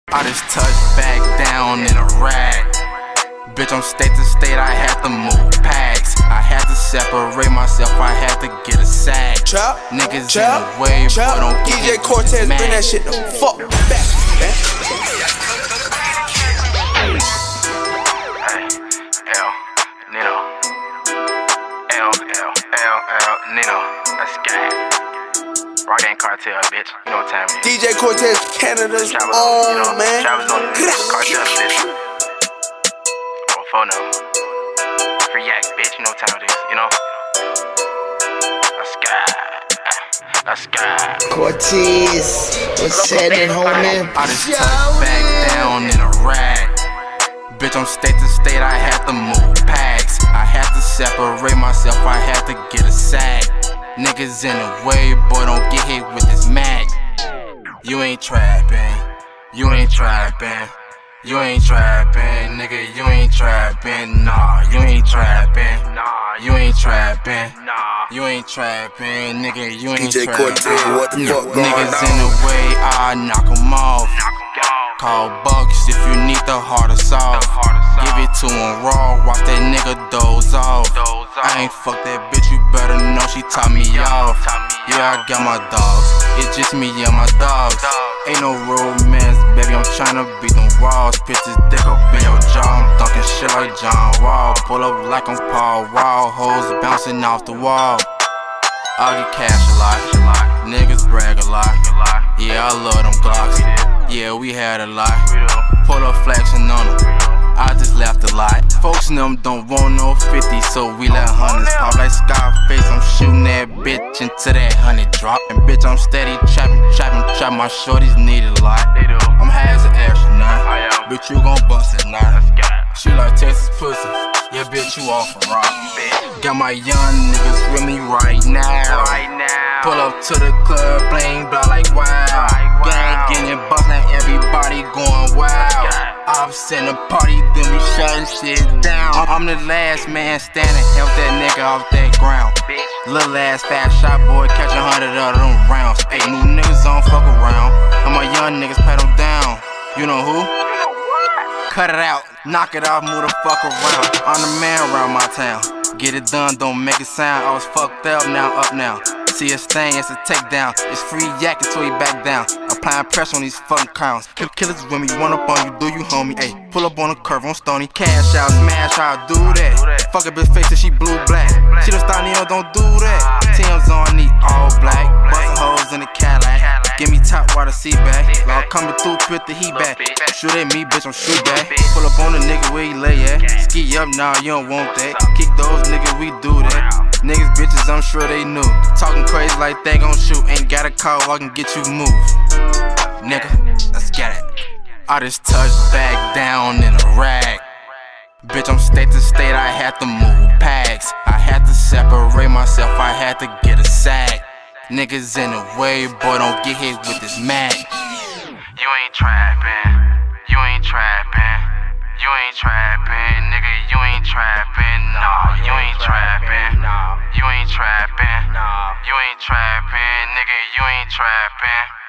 I just touched back down in a rag. Bitch, I'm state to state, I had to move packs. I had to separate myself, I had to get a sack. Trap, niggas in the way, but don't get DJ Cortez, bring that shit the fuck back. Nino, that's gang. Rock and Cartel, bitch. You know what time it is. DJ Cortez, Canada's own, man. Travis on the Cartel shit. Oh, phone up. Free yak, bitch. You know what time it is, you know? That's guy. Cortez, what's happening, homie? I just touched back down in a rag. Bitch, I'm state to state, I had to move packs. I had to separate myself, I had to get a sack. Niggas in the way, boy, don't get hit with this mag. You ain't trapping, you ain't trapping, you ain't trapping, nigga, you ain't trapping, nah, you ain't trapping, nah, you ain't trapping, nah, you ain't trapping, nigga, you ain't DJ trapping. Cortez, what the fuck going Niggas on? in the way, I knock 'em off. Call Bucks if you need the harder sauce. Give it to him raw, watch that nigga doze off. I ain't fuck that bitch, you better know she top me off. Yeah, I got my dogs, it's just me and my dogs. Ain't no romance, baby, I'm tryna beat them walls. Bitches dick up in your jaw, I'm dunking shit like John Wall. Pull up like I'm Paul Wall, hoes bouncing off the wall. I get cash a lot, niggas brag a lot. Yeah, I love them Glocks. Yeah, we had a lot. Pull up flexing on them. I just laughed a lot. Folks in them don't want no 50, so we let hundreds pop like Scarface. I'm shooting that bitch until that 100 drop. And bitch, I'm steady trapping. My shorties need a lot. I'm high as an astronaut. Bitch, you gon' bust it now. She like Texas pussy. Yeah, bitch, you off a rock. Got my young niggas with me right now. Pull up to the club, bling, blah like wow. Gang getting bust, now everybody going wild. I'm sitting a party, then we shutting shit down. I'm the last man standing, help that nigga off that ground. Little ass fast shot boy, catch 100 of them rounds. Hey, new niggas don't fuck around. And my young niggas pat them down. You know who? Cut it out, knock it off, move the fuck around. I'm the man around my town. Get it done, don't make it sound. I was fucked up, now up now. See a stain, it's a takedown. It's free yak until he back down. Applying pressure on these fucking clowns. Killers with me, run up on you, do you homie? Ayy, pull up on the curve on Stony. Cash out, smash out, do that. Fuck a bitch face till she blue black. She don't start, don't do that. Tim's on, need all black. Bustin' hoes in the Cadillac. Give me top water, see back. Law coming through, put the heat back. Shoot at me, bitch, I'm shoot back. Pull up on the nigga where he lay at. Ski up, nah, you don't want that. Kick those niggas, we do that. Niggas, bitches, I'm sure they knew. Talking crazy like they gon' shoot. Ain't got a call, I can get you moved. Nigga, let's get it. I just touched back down in a rag. Bitch, I'm state to state, I had to move packs. I had to separate myself, I had to get a sack. Niggas in the way, boy, don't get hit with this mag. You ain't trapping, you ain't trapping, you ain't trapping, nigga, you ain't trapping, nah, you ain't trapping, you ain't trapping, you ain't trapping, nigga, you ain't trapping.